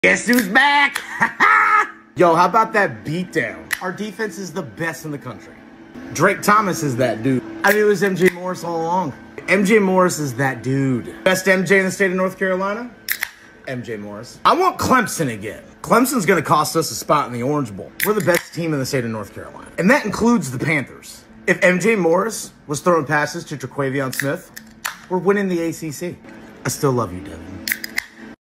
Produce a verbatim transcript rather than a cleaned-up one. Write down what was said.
Guess who's back? Yo, how about that beatdown? Our defense is the best in the country. Drake Thomas is that dude. I knew it was M J Morris all along. M J Morris is that dude. Best M J in the state of North Carolina? M J Morris. I want Clemson again. Clemson's going to cost us a spot in the Orange Bowl. We're the best team in the state of North Carolina. And that includes the Panthers. If M J Morris was throwing passes to Traquavion Smith, we're winning the A C C. I still love you, Devin.